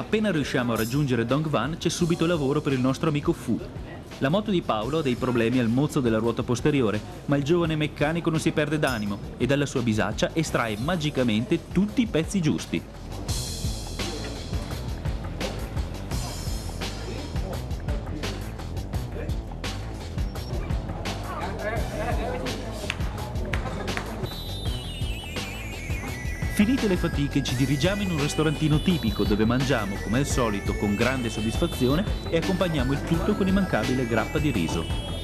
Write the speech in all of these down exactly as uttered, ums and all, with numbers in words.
Appena riusciamo a raggiungere Dongvan c'è subito lavoro per il nostro amico Fu. La moto di Paolo ha dei problemi al mozzo della ruota posteriore, ma il giovane meccanico non si perde d'animo e dalla sua bisaccia estrae magicamente tutti i pezzi giusti. Finite le fatiche ci dirigiamo in un ristorantino tipico dove mangiamo, come al solito, con grande soddisfazione e accompagniamo il tutto con l'immancabile grappa di riso.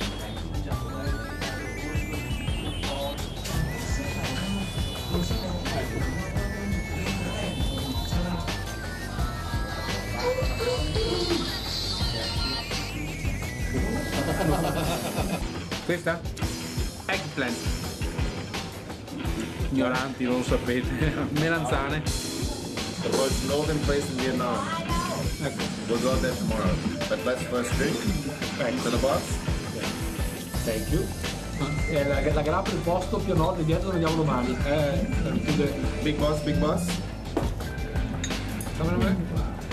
Questa? Eggplant. Ignoranti, non lo sapete. Melanzane. The most northern place in Vietnam. We'll go there tomorrow. But let's first drink. Thanks to the boss. Thank you. È la, la grappa è il posto più a nord e dietro dove andiamo domani. Eh, Big boss, big boss. Dammi me.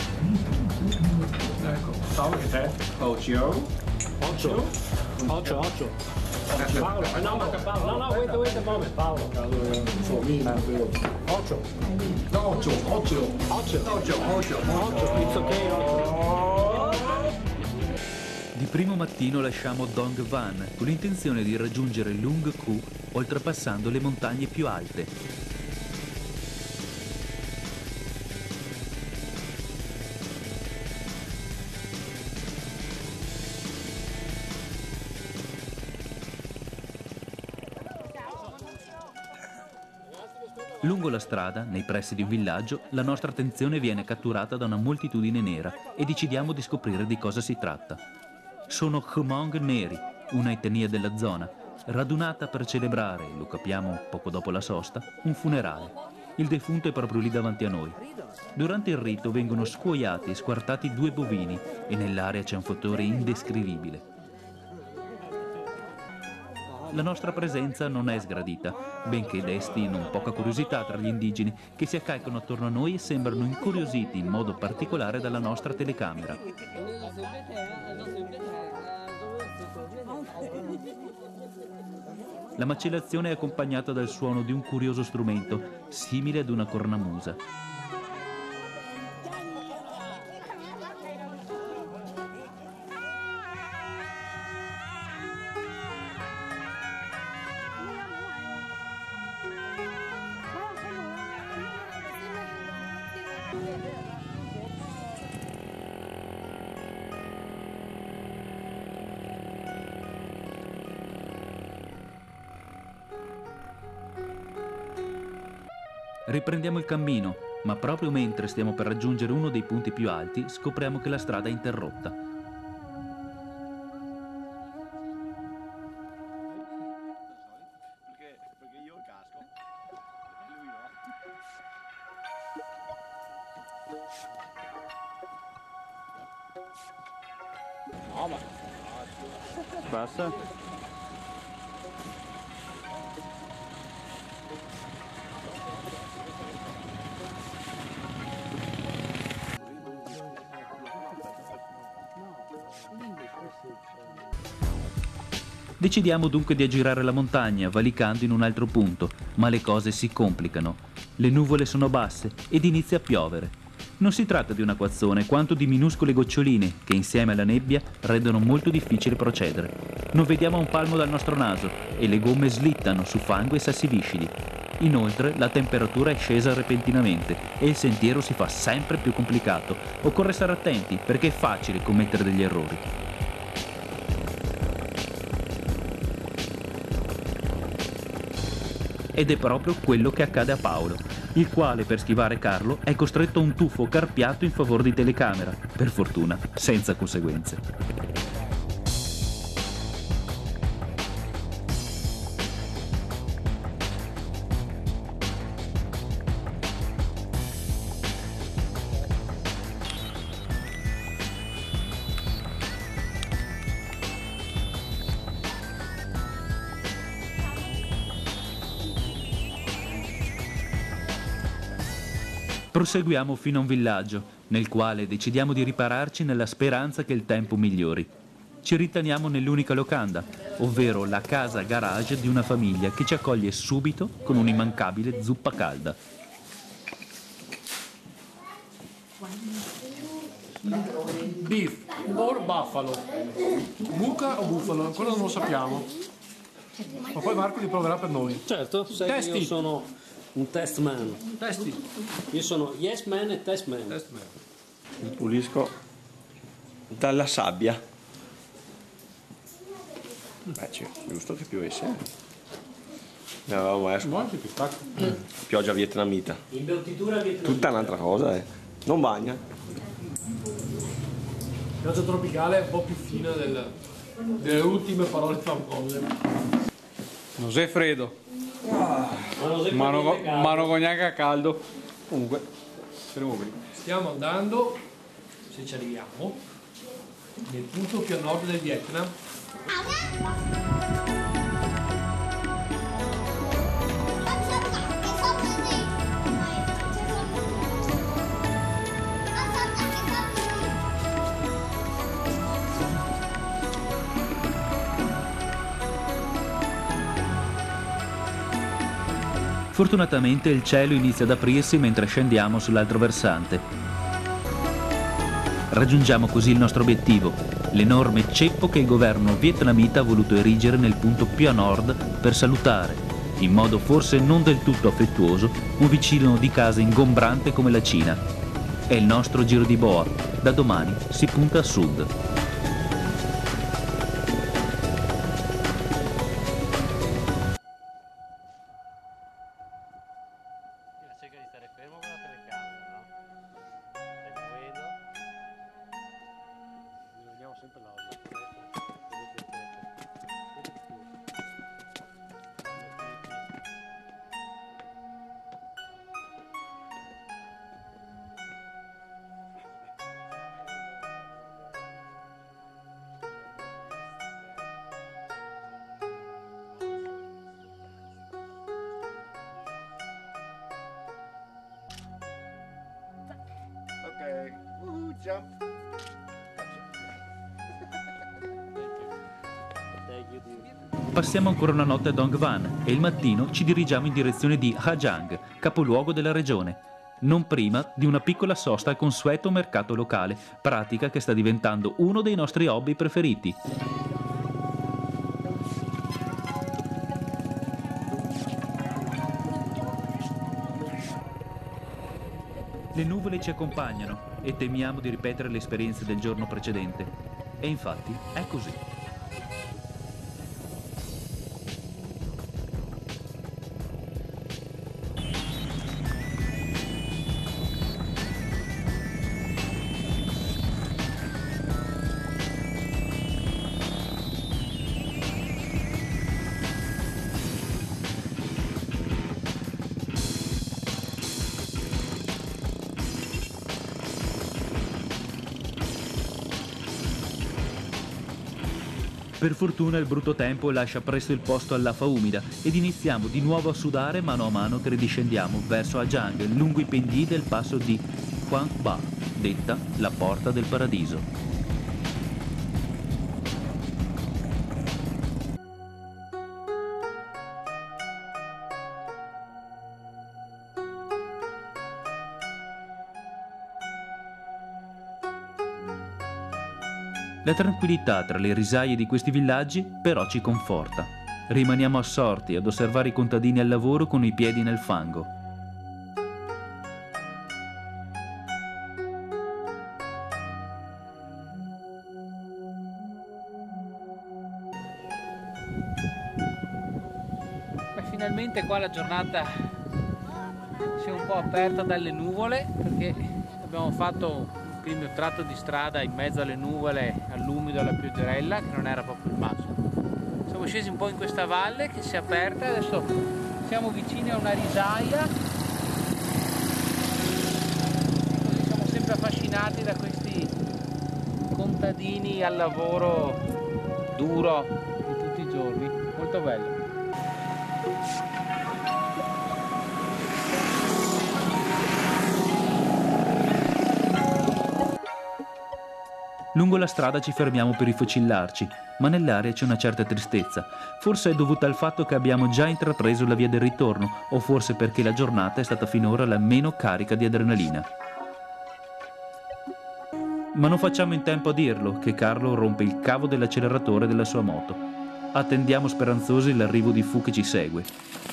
Ecco, Paolo che c'è? Ocho. Occhio. Occhio, occhio. Paolo, no, no, Paolo, no, no, wait, wait a moment, Paolo. Occhio. No, occhio, occhio. Occhio. Occhio, occhio. Occhio, it's okay, occhio. Di primo mattino lasciamo Dong Van con l'intenzione di raggiungere Lung Ku oltrepassando le montagne più alte. Lungo la strada, nei pressi di un villaggio, la nostra attenzione viene catturata da una moltitudine nera e decidiamo di scoprire di cosa si tratta. Sono Hmong neri, una etnia della zona, radunata per celebrare, lo capiamo poco dopo la sosta, un funerale. Il defunto è proprio lì davanti a noi. Durante il rito vengono scuoiati e squartati due bovini e nell'aria c'è un fotore indescrivibile. La nostra presenza non è sgradita, benché desti non poca curiosità tra gli indigeni che si accalcano attorno a noi e sembrano incuriositi in modo particolare dalla nostra telecamera. La macellazione è accompagnata dal suono di un curioso strumento, simile ad una cornamusa. Riprendiamo il cammino, ma proprio mentre stiamo per raggiungere uno dei punti più alti, scopriamo che la strada è interrotta. Passa. Decidiamo dunque di aggirare la montagna, valicando in un altro punto, ma le cose si complicano. Le nuvole sono basse ed inizia a piovere. Non si tratta di un acquazzone, quanto di minuscole goccioline che insieme alla nebbia rendono molto difficile procedere. Non vediamo un palmo dal nostro naso e le gomme slittano su fango e sassi viscidi. Inoltre la temperatura è scesa repentinamente e il sentiero si fa sempre più complicato. Occorre stare attenti perché è facile commettere degli errori. Ed è proprio quello che accade a Paolo, il quale per schivare Carlo è costretto a un tuffo carpiato in favore di telecamera, per fortuna senza conseguenze. Proseguiamo fino a un villaggio, nel quale decidiamo di ripararci nella speranza che il tempo migliori. Ci riteniamo nell'unica locanda, ovvero la casa garage di una famiglia che ci accoglie subito con un'immancabile zuppa calda. Beef or buffalo? Mucca o bufalo? Quello non lo sappiamo. Ma poi Marco li proverà per noi. Certo, sai che Testi. io sono un test man. Testi. Io sono yes man e test man. Test man. Li pulisco dalla sabbia. Beh, c'è, giusto che piovesse. Ne avevamo messo. Buono anche pistacchio. Pioggia vietnamita. Imbottitura vietnamita. Tutta un'altra cosa, eh. Non bagna. Pioggia tropicale è un po' più fina del, delle ultime parole famose. Non sei freddo, Ma non sei ma non, proprio caldo. ma non cognac a caldo. Comunque, speriamo bene. Stiamo andando, se ci arriviamo, nel punto più a nord del Vietnam. Fortunatamente il cielo inizia ad aprirsi mentre scendiamo sull'altro versante. Raggiungiamo così il nostro obiettivo, l'enorme ceppo che il governo vietnamita ha voluto erigere nel punto più a nord per salutare, in modo forse non del tutto affettuoso, un vicino di casa ingombrante come la Cina. È il nostro giro di boa, da domani si punta a sud. Cerca di stare fermo con la telecamera, no? Stai muovendo. Vediamo sempre la Okay. Woohoo, jump. Passiamo ancora una notte a Dong Van e il mattino ci dirigiamo in direzione di Ha Giang, capoluogo della regione, non prima di una piccola sosta al consueto mercato locale, pratica che sta diventando uno dei nostri hobby preferiti. Le nuvole ci accompagnano e temiamo di ripetere le esperienze del giorno precedente. E infatti è così. Per fortuna il brutto tempo lascia presto il posto all'afa umida ed iniziamo di nuovo a sudare mano a mano che ridiscendiamo verso Ha Giang lungo i pendii del passo di Quang Ba, detta la porta del paradiso. La tranquillità tra le risaie di questi villaggi però ci conforta. Rimaniamo assorti ad osservare i contadini al lavoro con i piedi nel fango. Beh, finalmente qua la giornata si è un po' aperta dalle nuvole, perché abbiamo fatto primo tratto di strada in mezzo alle nuvole, all'umido, alla pioggerella, che non era proprio il massimo. Siamo scesi un po' in questa valle che si è aperta, adesso siamo vicini a una risaia, così siamo sempre affascinati da questi contadini al lavoro duro di tutti i giorni, molto bello. Lungo la strada ci fermiamo per rifocillarci, ma nell'aria c'è una certa tristezza. Forse è dovuta al fatto che abbiamo già intrapreso la via del ritorno, o forse perché la giornata è stata finora la meno carica di adrenalina. Ma non facciamo in tempo a dirlo che Carlo rompe il cavo dell'acceleratore della sua moto. Attendiamo speranzosi l'arrivo di Fu che ci segue.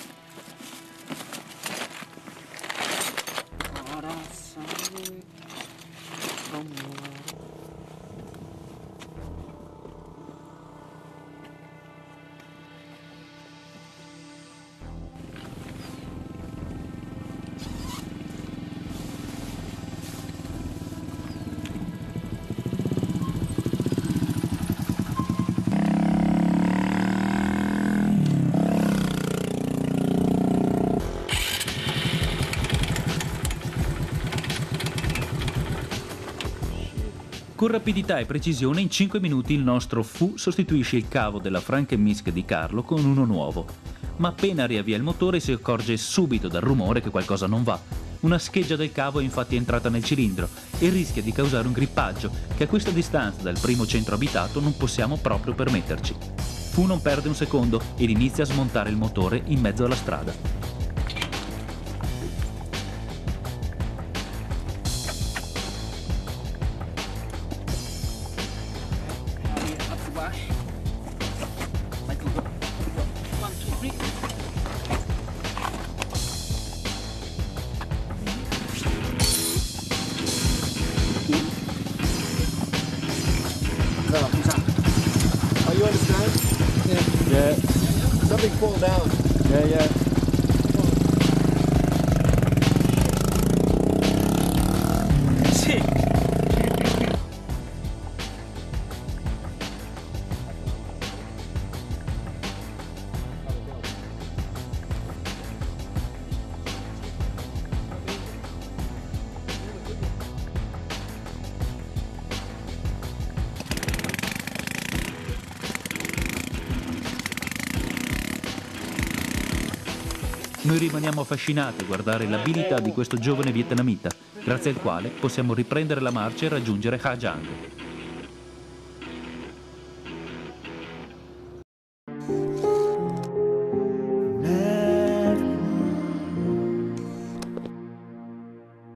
Con rapidità e precisione in cinque minuti il nostro Fu sostituisce il cavo della Frankenmisk di Carlo con uno nuovo. Ma appena riavvia il motore si accorge subito dal rumore che qualcosa non va. Una scheggia del cavo è infatti entrata nel cilindro e rischia di causare un grippaggio che a questa distanza dal primo centro abitato non possiamo proprio permetterci. Fu non perde un secondo ed inizia a smontare il motore in mezzo alla strada. Oh, you understand? Yeah. Yeah. Something fall down. Yeah, yeah. Sì. Noi rimaniamo affascinati a guardare l'abilità di questo giovane vietnamita, grazie al quale possiamo riprendere la marcia e raggiungere Ha Giang.